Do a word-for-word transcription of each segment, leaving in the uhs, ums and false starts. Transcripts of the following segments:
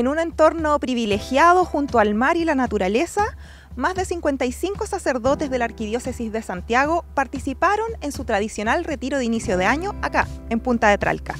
En un entorno privilegiado junto al mar y la naturaleza, más de cincuenta y cinco sacerdotes de la Arquidiócesis de Santiago participaron en su tradicional retiro de inicio de año acá, en Punta de Tralca.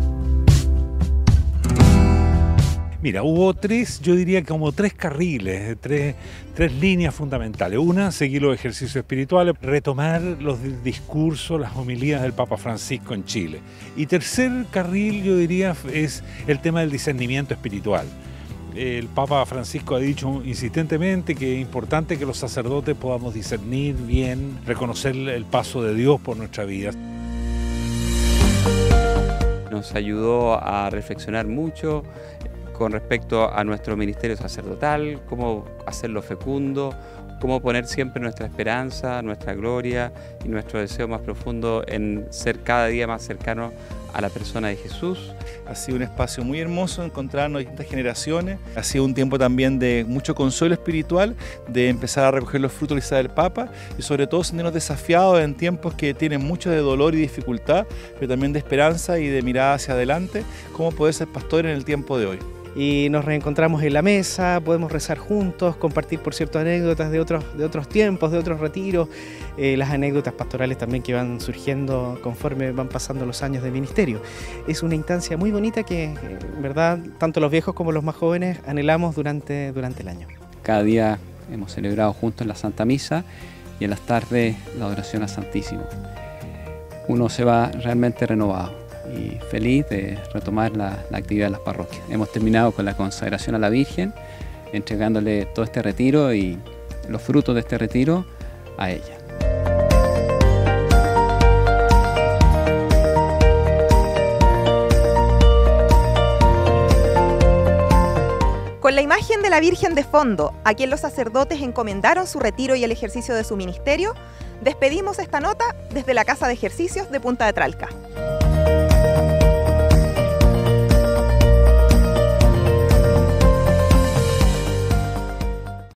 Mira, hubo tres, yo diría que como tres carriles, tres, tres líneas fundamentales. Una, seguir los ejercicios espirituales, retomar los discursos, las homilías del Papa Francisco en Chile. Y tercer carril, yo diría, es el tema del discernimiento espiritual. El Papa Francisco ha dicho insistentemente que es importante que los sacerdotes podamos discernir bien, reconocer el paso de Dios por nuestra vida. Nos ayudó a reflexionar mucho con respecto a nuestro ministerio sacerdotal, cómo hacerlo fecundo, cómo poner siempre nuestra esperanza, nuestra gloria y nuestro deseo más profundo en ser cada día más cercanos a la persona de Jesús. Ha sido un espacio muy hermoso encontrarnos distintas generaciones. Ha sido un tiempo también de mucho consuelo espiritual, de empezar a recoger los frutos del Papa y sobre todo sentirnos desafiados en tiempos que tienen mucho de dolor y dificultad, pero también de esperanza y de mirada hacia adelante, cómo poder ser pastor en el tiempo de hoy. Y nos reencontramos en la mesa, podemos rezar juntos, compartir por cierto anécdotas de otros, de otros tiempos, de otros retiros, eh, las anécdotas pastorales también que van surgiendo conforme van pasando los años de ministerio. Es una instancia muy bonita que, en verdad, tanto los viejos como los más jóvenes anhelamos durante, durante el año. Cada día hemos celebrado juntos la Santa Misa y en las tardes la adoración al Santísimo. Uno se va realmente renovado y feliz de retomar la, la actividad de las parroquias. Hemos terminado con la consagración a la Virgen, entregándole todo este retiro y los frutos de este retiro a ella. Con la imagen de la Virgen de fondo, a quien los sacerdotes encomendaron su retiro y el ejercicio de su ministerio, despedimos esta nota desde la Casa de Ejercicios de Punta de Tralca.